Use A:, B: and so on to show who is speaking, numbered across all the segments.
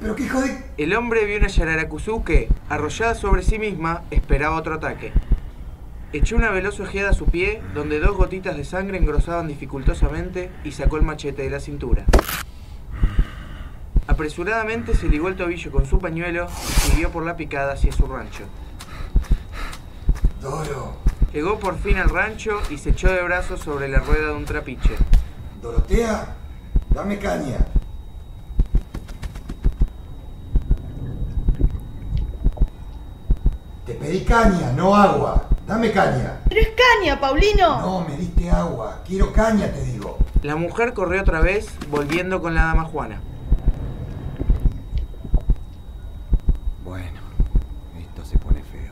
A: pero qué hijo de...
B: El hombre vio una Yararacucú que, arrollada sobre sí misma, esperaba otro ataque. Echó una veloz ojeada a su pie, donde 2 gotitas de sangre engrosaban dificultosamente, y sacó el machete de la cintura. Apresuradamente se ligó el tobillo con su pañuelo y siguió por la picada hacia su rancho.
A: Doro.
B: Llegó por fin al rancho y se echó de brazos sobre la rueda de un trapiche.
A: Dorotea, dame caña. Te pedí caña, no agua. Dame caña.
C: ¡Pero es caña, Paulino!
A: No, me diste agua. Quiero caña, te digo.
B: La mujer corrió otra vez, volviendo con la dama Juana.
D: Bueno, esto se pone feo.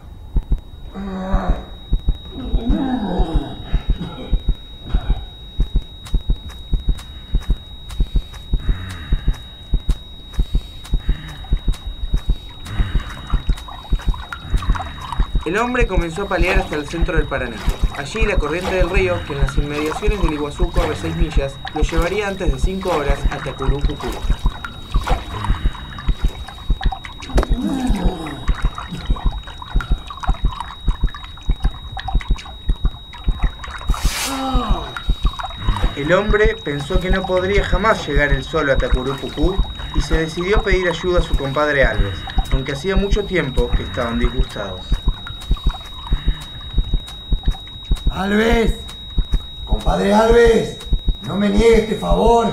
B: El hombre comenzó a palear hasta el centro del Paraná. Allí la corriente del río, que en las inmediaciones del Iguazú corre 6 millas, lo llevaría antes de 5 horas a Tacurupucú. El hombre pensó que no podría jamás llegar él solo a Tacurupucú y se decidió a pedir ayuda a su compadre Alves, aunque hacía mucho tiempo que estaban disgustados.
A: Alves, compadre Alves, no me niegues este favor.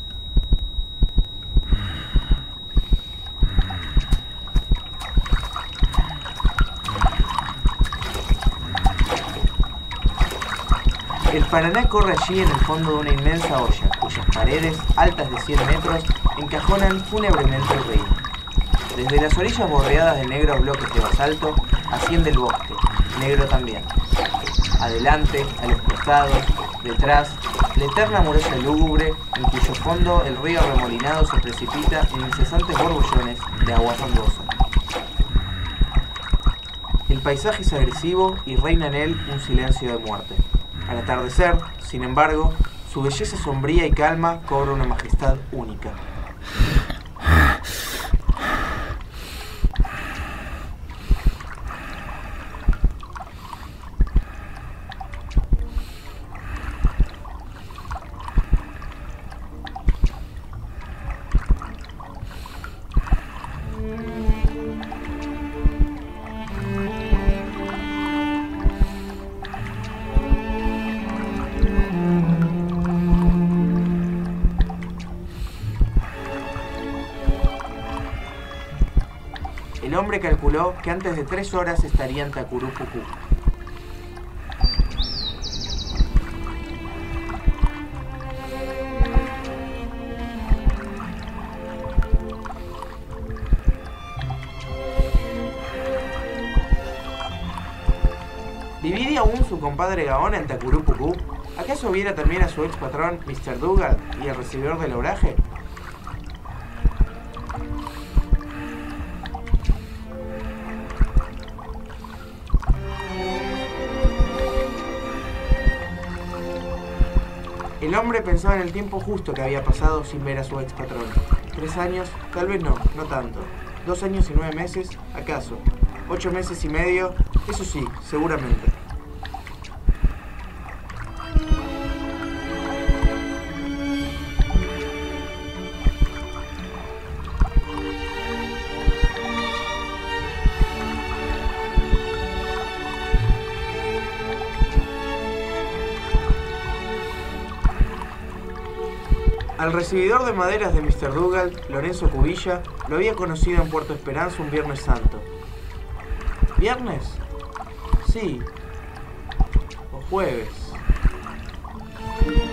B: El Paraná corre allí en el fondo de una inmensa olla, cuyas paredes, altas de 100 metros, encajonan fúnebremente el río. Desde las orillas bordeadas de negros bloques de basalto, asciende el bosque, negro también. Adelante, a los costados, detrás, la eterna muralla lúgubre, en cuyo fondo el río arremolinado se precipita en incesantes borbollones de agua fangosa. El paisaje es agresivo y reina en él un silencio de muerte. Al atardecer, sin embargo, su belleza sombría y calma cobra una majestad única. El hombre calculó que antes de 3 horas estaría en Tacurupucú. ¿Viviría aún su compadre Gaona en Tacurupucú? ¿Acaso viera también a su ex patrón, Mr. Dougal, y el recibidor del obraje? El hombre pensaba en el tiempo justo que había pasado sin ver a su ex patrón. 3 años, tal vez no tanto. 2 años y 9 meses, acaso. 8 meses y medio, eso sí, seguramente. Al recibidor de maderas de Mr. Dougal, Lorenzo Cubilla, lo había conocido en Puerto Esperanza un Viernes Santo. ¿Viernes? Sí. O jueves.